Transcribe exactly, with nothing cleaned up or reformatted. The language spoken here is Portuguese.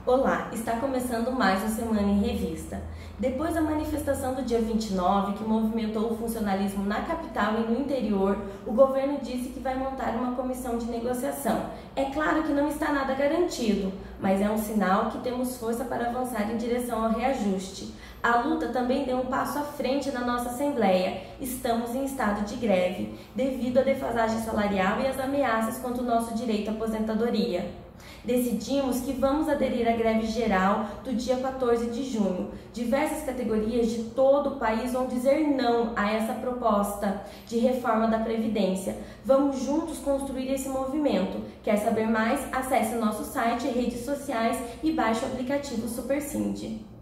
Olá, está começando mais uma Semana em Revista. Depois da manifestação do dia vinte e nove, que movimentou o funcionalismo na capital e no interior, o governo disse que vai montar uma comissão de negociação. É claro que não está nada garantido, mas é um sinal que temos força para avançar em direção ao reajuste. A luta também deu um passo à frente na nossa Assembleia. Estamos em estado de greve, devido à defasagem salarial e às ameaças contra o nosso direito à aposentadoria. Decidimos que vamos aderir à greve geral do dia quatorze de junho. Diversas categorias de todo o país vão dizer não a essa proposta de reforma da Previdência. Vamos juntos construir esse movimento. Quer saber mais? Acesse o nosso site, redes sociais e baixe o aplicativo SuperSind.